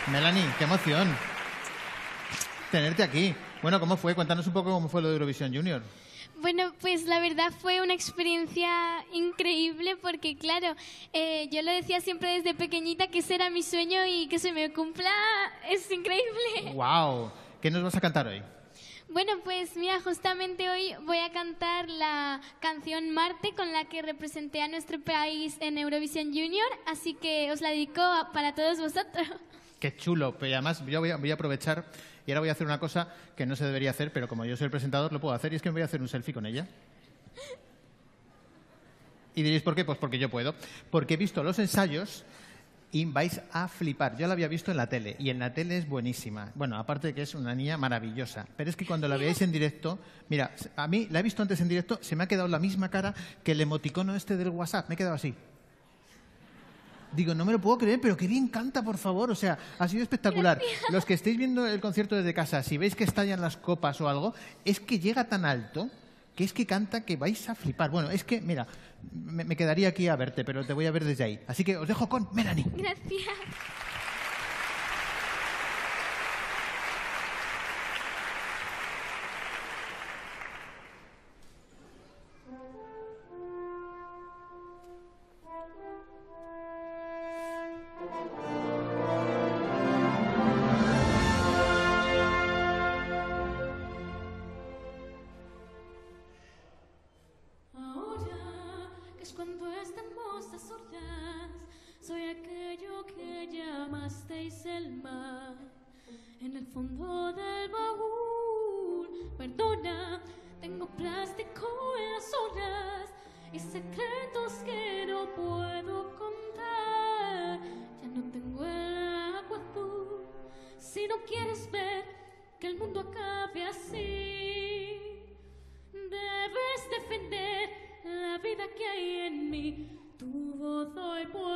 Melanie, qué emoción tenerte aquí. Bueno, ¿cómo fue? Cuéntanos un poco cómo fue lo de Eurovisión Junior. Bueno, pues la verdad fue una experiencia increíble porque, claro, yo lo decía siempre desde pequeñita que ese era mi sueño y que se me cumpla es increíble. ¡Wow! ¿Qué nos vas a cantar hoy? Bueno, pues mira, justamente hoy voy a cantar la canción Marte con la que representé a nuestro país en Eurovisión Junior, así que os la dedico para todos vosotros. Qué chulo. Pero además yo voy a aprovechar y ahora voy a hacer una cosa que no se debería hacer, pero como yo soy el presentador lo puedo hacer y es que me voy a hacer un selfie con ella. Y diréis, ¿por qué? Pues porque yo puedo. Porque he visto los ensayos y vais a flipar. Yo la había visto en la tele y en la tele es buenísima. Bueno, aparte de que es una niña maravillosa. Pero es que cuando la veáis en directo, mira, a mí la he visto antes en directo, se me ha quedado la misma cara que el emoticono este del WhatsApp. Me he quedado así. Digo, no me lo puedo creer, pero qué bien canta, por favor. O sea, ha sido espectacular. Gracias. Los que estéis viendo el concierto desde casa, si veis que estallan las copas o algo, es que llega tan alto que es que canta que vais a flipar. Bueno, es que, mira, me quedaría aquí a verte, pero te voy a ver desde ahí. Así que os dejo con Melanie. Gracias. Ahora, que es cuando estamos a solas, soy aquello que llamasteis el mar. En el fondo del baúl, perdona, tengo plástico en las olas y secretos que no puedo contar. Ya no tengo el agua azul. Si no quieres ver que el mundo acabe así, debes defender la vida que hay en mí. Tu voz hoy puede